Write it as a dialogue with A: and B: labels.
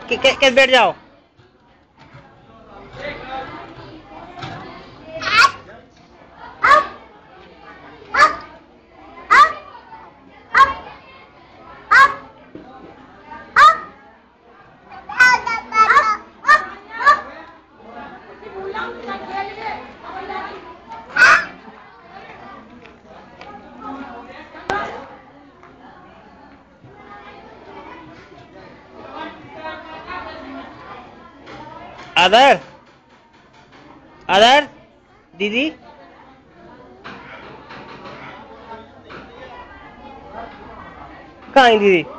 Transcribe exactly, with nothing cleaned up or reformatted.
A: कैसे बैठ जाओ। आदर आदर दीदी कहाँ है दीदी?